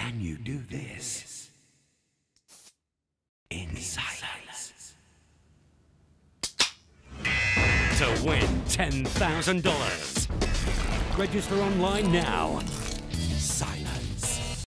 Can you do this in silence? To win $10,000. Register online now.